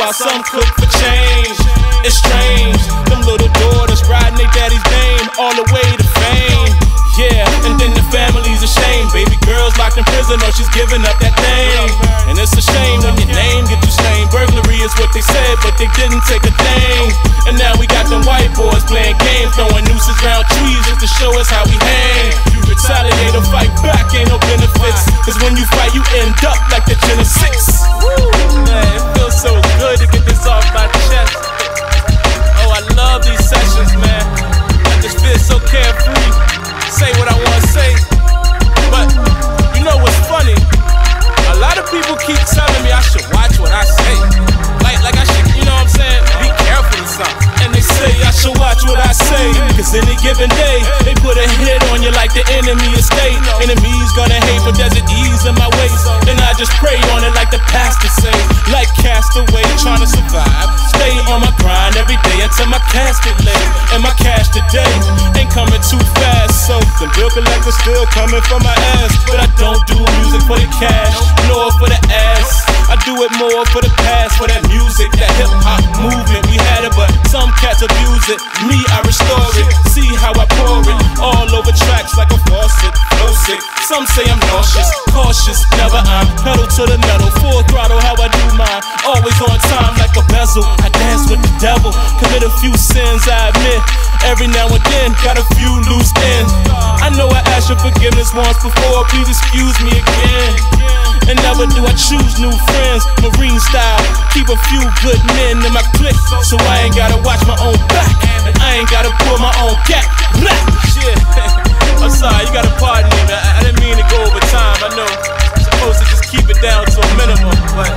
while some cook for change. It's strange, them little daughters riding their daddy's name all the way to fame. Yeah, and then the family's ashamed. Baby girl's locked in prison or she's giving up that thing. And it's a shame when your name gets you slain. Burglary is what they said, but they didn't take a thing. And now we got them white boys playing games, throwing nooses round trees just to show us how we hang. You retaliate or fight back, ain't no benefits. Cause when you fight, you end up like the Genesis. Woo, man, it feels so good to get this off my chest. Oh, I love these sessions, man. I just feel so carefree. Say what I want to say. But you know what's funny? A lot of people keep telling me I should watch what I say. Like I should, you know what I'm saying? Be careful or something. And they say I should watch what I say. Cause any given day, they put a hit on you like the enemy of state. Enemies gonna hate, but there's an ease in my ways. And I just pray on it like the pastor say. Like castaway trying to survive. Stay on my grind every day until my casket lay. And my cash today ain't coming too fast. So the bill collector's still coming for my ass. But I don't do music for the cash, nor for the ass. I do it more for the past, for that music, that hip-hop movement. We had it, but some cats abuse it. Me, I restore it. See how I pour it all over tracks like a faucet. Flow sick. Some say I'm nauseous, cautious. Never I'm pedal to the metal, full throttle how I do mine. Always on time like a bezel. I dance with the devil, commit a few sins, I admit. Every now and then, got a few loose ends. I know I asked your forgiveness once before, please excuse me again. And never do I choose new friends, Marine style. Keep a few good men in my clique, so I ain't gotta watch my own back. And I ain't gotta pull my own gap. Shit, I'm sorry, you gotta pardon me, man. I didn't mean to go over time. I know I'm supposed to just keep it down to a minimum, but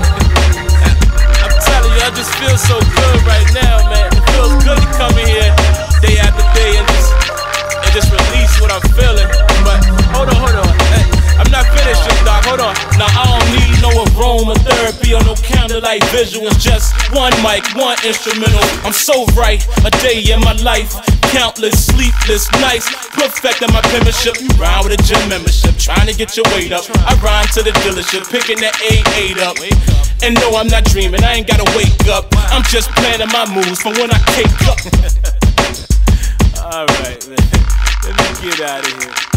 I'm telling you, I just feel so good right now, man. It feels good to come in here day after day and just release what I'm feeling. But hold on. Hey, I'm not finished, Doc. Hold on. Now I don't need no aromatherapy or no candlelight visuals. Just one mic, one instrumental. I'm so right. A day in my life, countless sleepless nights, perfecting my penmanship. You rhyme with a gym membership, trying to get your weight up. I rhyme to the dealership, picking that A8 up. And no, I'm not dreaming. I ain't gotta wake up. I'm just planning my moves from when I cake up. Alright, man. Let me get out of here.